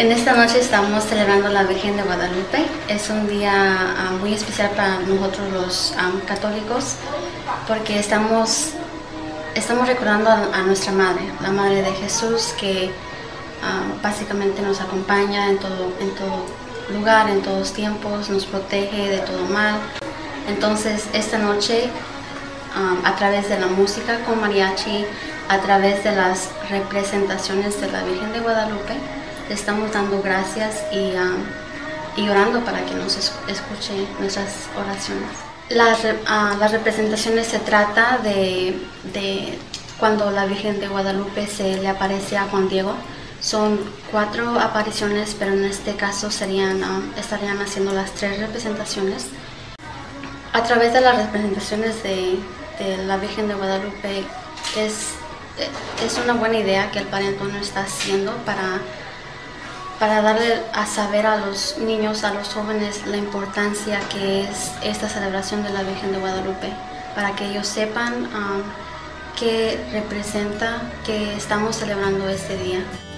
En esta noche estamos celebrando la Virgen de Guadalupe. Es un día muy especial para nosotros los católicos porque estamos recordando a nuestra Madre, la Madre de Jesús, que básicamente nos acompaña en todo lugar, en todos tiempos, nos protege de todo mal. Entonces esta noche, a través de la música con mariachi, a través de las representaciones de la Virgen de Guadalupe, le estamos dando gracias y orando para que nos escuche nuestras oraciones. Las representaciones se trata de cuando la Virgen de Guadalupe se le aparece a Juan Diego. Son 4 apariciones, pero en este caso estarían haciendo las 3 representaciones. A través de las representaciones de la Virgen de Guadalupe es una buena idea que el Padre Antonio está haciendo para darle a saber a los niños, a los jóvenes, la importancia que es esta celebración de la Virgen de Guadalupe, para que ellos sepan qué representa que estamos celebrando este día.